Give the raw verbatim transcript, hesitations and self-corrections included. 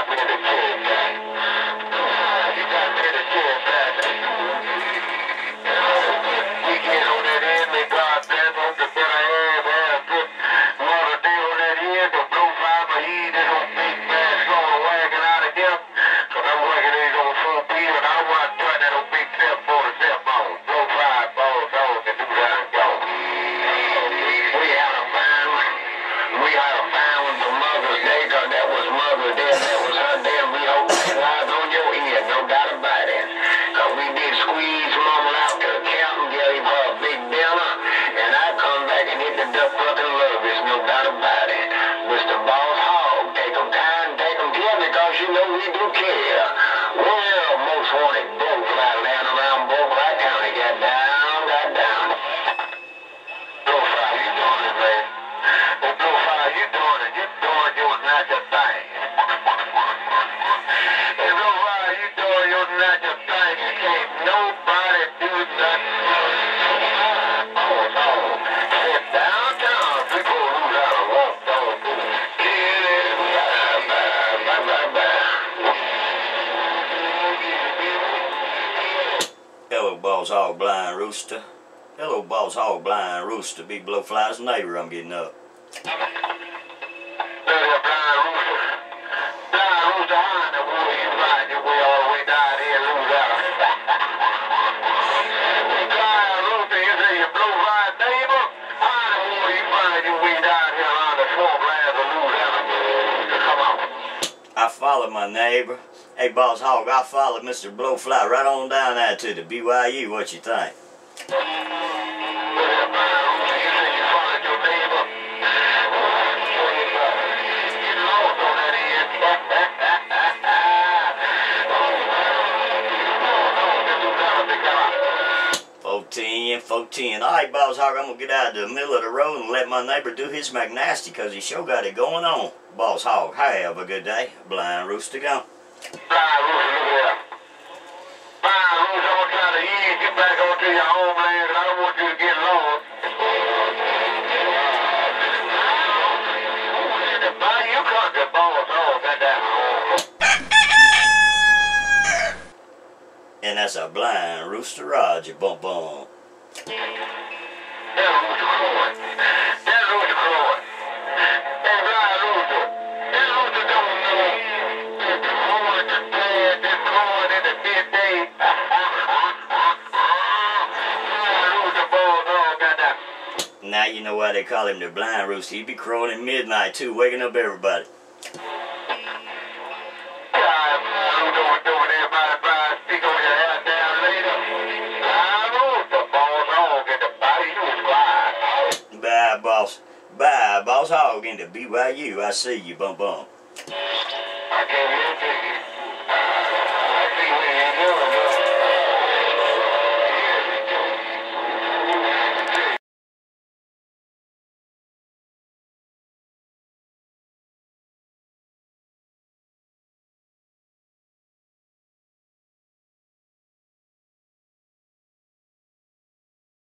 Hello, Boss Hog Blind Rooster. Hello, Boss Hog Blind Rooster. Big Blowfly's neighbor I'm getting up. I followed my neighbor. Hey, Boss Hog, I followed Mister Blowfly right on down there to the B Y U. What you think? fourteen, fourteen. Alright, Boss Hog, I'm gonna get out of the middle of the road and let my neighbor do his McNasty because he sure got it going on. Boss Hog, have a good day. Blind Rooster gone. Blind Rooster, look here. Blind Rooster, I'm gonna try to ease you back onto your homeland, and I don't want you to get lost. You can't get Boss Hog, that down. And that's a Blind Rooster Roger, bum bum. That Rooster crowing. That Rooster crowing. Hey, Blind Rooster, that Rooster don't know that the horn is bad, this corn in the midday. Blind Rooster, Boss Hog, got that. Now you know why they call him the Blind Rooster. He be crowing at midnight too, waking up everybody. Bye, boss. Bye, Boss Hog into B Y U. I see you, bum bum. I can't even see you. I see what you're doing.